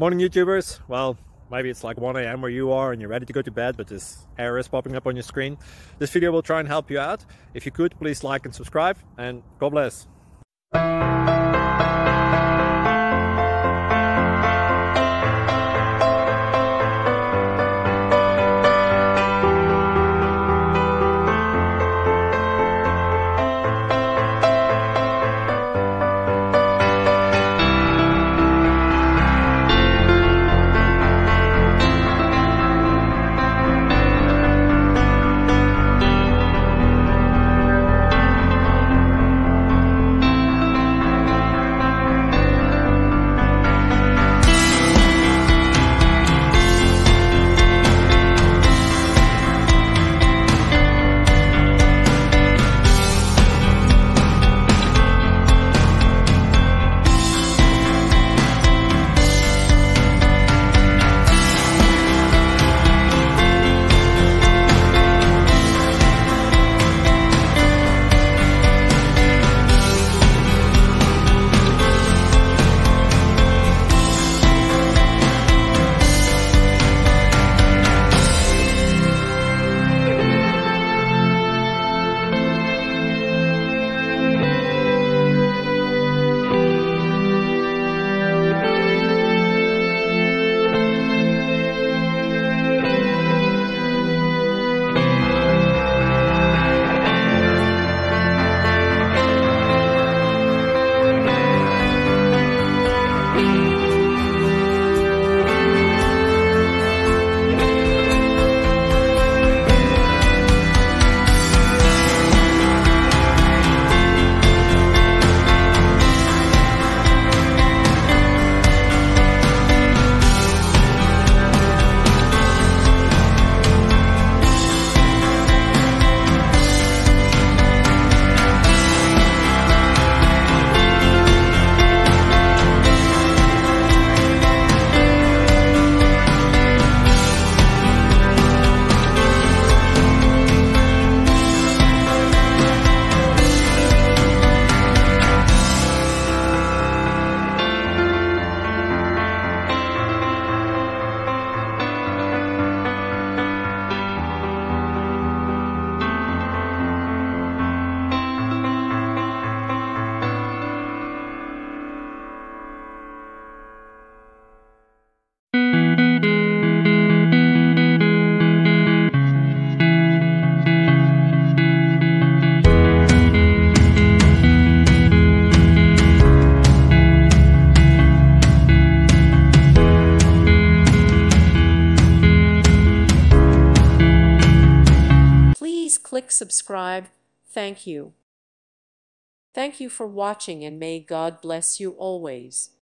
Morning YouTubers. Well, maybe it's like 1 a.m. where you are and you're ready to go to bed, but this error is popping up on your screen. This video will try and help you out. If you could, please like and subscribe, and God bless. Click subscribe. Thank you. Thank you for watching, and may God bless you always.